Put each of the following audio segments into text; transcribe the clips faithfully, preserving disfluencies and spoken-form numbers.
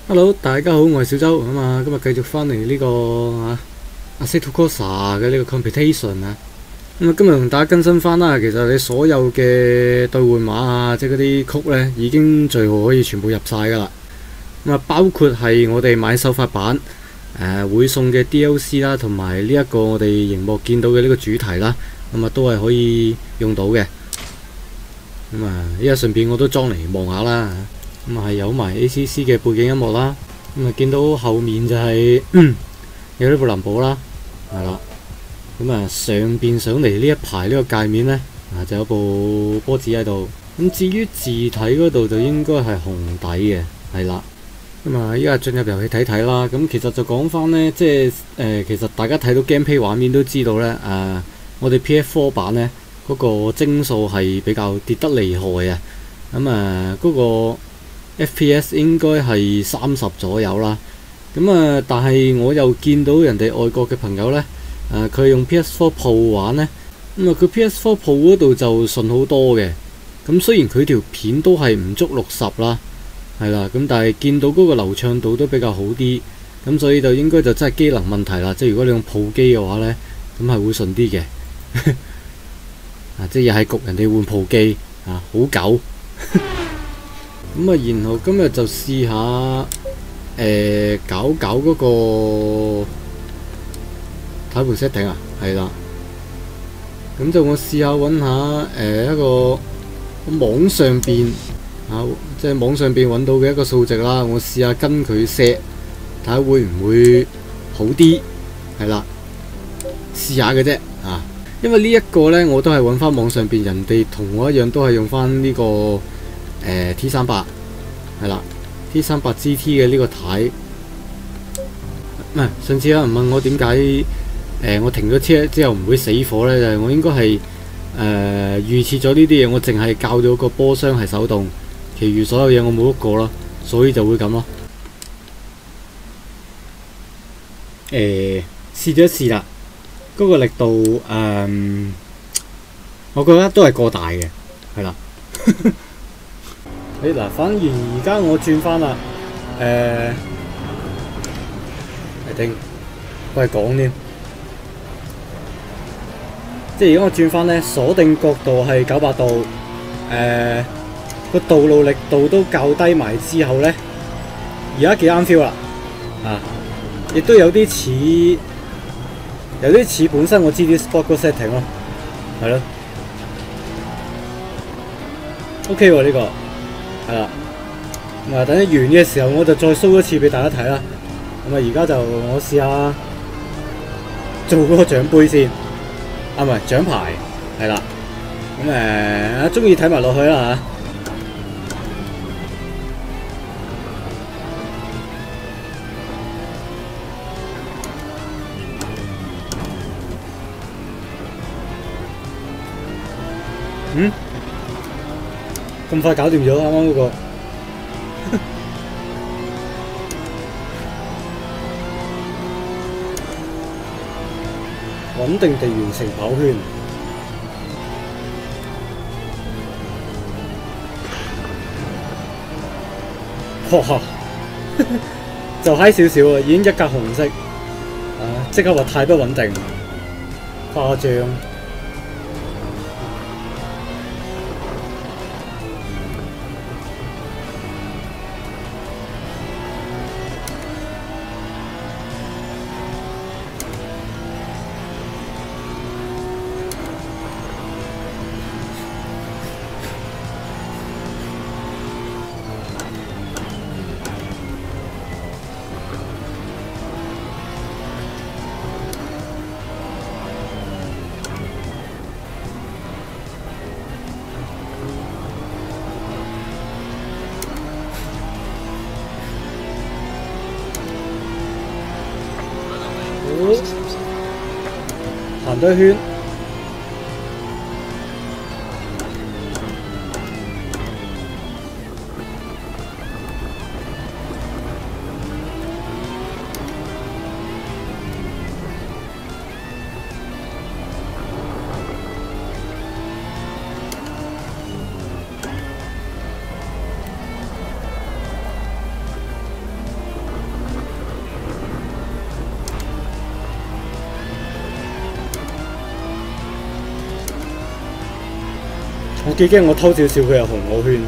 Hello，大家好，我係小周咁啊，今日繼續翻嚟呢個啊 Assetto Corsa 嘅呢個 competition 啊，咁啊今日同大家更新翻啦。其實你所有嘅兌換碼啊，即係嗰啲曲咧，已經序號可以全部入晒噶啦。咁啊，包括係我哋買首發版誒、呃、會送嘅 D L C 啦，同埋呢一個我哋熒幕見到嘅呢個主題啦，咁啊都係可以用到嘅。咁啊，依家順便我都裝嚟望下啦。咁啊係有埋 A C C 嘅背景音樂啦，咁啊見到後面就係、是、有呢部林寶啦，係啦，咁啊上邊上嚟呢一排呢個界面呢，啊就有部波子喺度，咁至於字體嗰度就應該係紅底嘅，係啦，咁啊依家進入遊戲睇睇啦，咁其實就講翻呢，即係誒、呃、其實大家睇到 gameplay 畫面都知道呢，誒、呃、我哋 P S 四 版呢，嗰、那個幀數係比較跌得厲害啊，咁啊嗰個F P S 應該係三十左右啦，咁啊，但係我又見到人哋外國嘅朋友呢，誒、呃、佢用 P S 四 Pro 玩呢，咁啊佢 P S 四 Pro 嗰度就順好多嘅，咁雖然佢條片都係唔足六十啦，係啦，咁但係見到嗰個流暢度都比較好啲，咁所以就應該就真係機能問題啦，即係如果你用 Pro 機嘅話呢，咁係會順啲嘅，啊即係又係焗人哋換 Pro 機啊，好狗。咁啊，然後今日就試下誒、呃、搞搞嗰個軚盤 setting 啊，係啦。咁就我試下揾下誒、呃、一個網上邊啊，即係網上邊揾到嘅一個數值啦。我試下跟佢 set，睇下會唔會好啲，係啦，試下嘅啫啊。因為呢一個呢，我都係揾翻網上邊人哋同我一樣，都係用翻呢、這個。誒 T 三百係啦 ，T 三百 G T 嘅呢個軚，唔係上次有人問我點解誒我停咗車之後唔會死火咧？就係、是、我應該係誒、呃、預設咗呢啲嘢，我淨係校咗個波箱係手動，其餘所有嘢我冇喐過咯，所以就會咁咯。誒、呃、試咗一試啦，嗰、那個力度誒、呃，我覺得都係過大嘅，係啦。誒嗱，反而而家我轉翻啦，誒、呃，係定，我係講添，即係而家我轉翻咧，鎖定角度係九百度，誒、呃，個道路力度都較低埋之後咧，而家幾啱 feel 啦，啊，亦都有啲似，有啲似本身我知啲 sport 個 setting 咯，係咯 ，OK 喎呢個。係啦，咁啊等一完嘅時候，我就再 show 一次俾大家睇啦。咁啊而家就我試下做嗰個獎杯先，啊唔係獎牌，係啦。咁誒，中意睇埋落去啦嚇。嗯？咁快搞掂咗啱啱嗰個，穩定地完成跑圈。哇！就嗨少少啊，已經一格紅色，啊！即刻話太不穩定，誇張。行多一圈， 幾驚我偷少少，佢又紅我圈。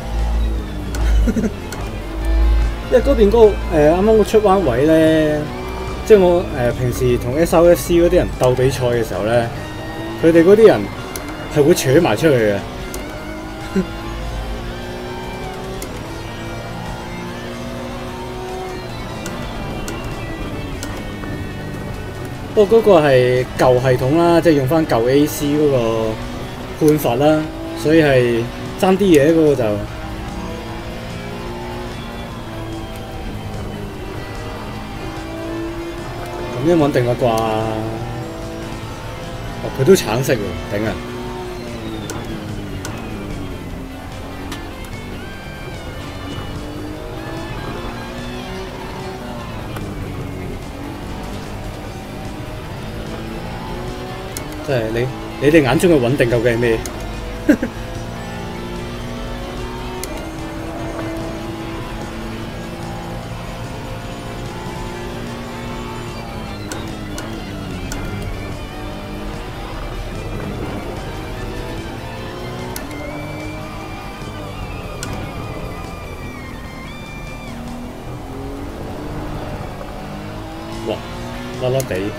因為嗰邊嗰、那個誒啱啱個出彎位咧，即係我誒、呃、平時同 S R F C 嗰啲人鬥比賽嘅時候咧，佢哋嗰啲人係會扯埋出去嘅。不過嗰個係舊系統啦，即係用翻舊 A C 嗰個判罰啦，所以係爭啲嘢嗰個就。咁樣穩定啦啩？哦，佢都橙色喎，頂啊！即係你你哋眼中嘅穩定究竟係咩？哇，甩甩地。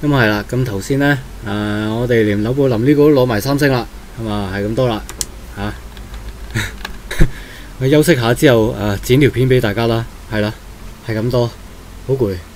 咁係啦，咁頭先咧，誒、呃、我哋連紐布林呢個都攞埋三星啦，咁啊係咁多啦，嚇、啊。我休息下之後，誒、呃、剪條片俾大家啦，係啦，係咁多，好攰。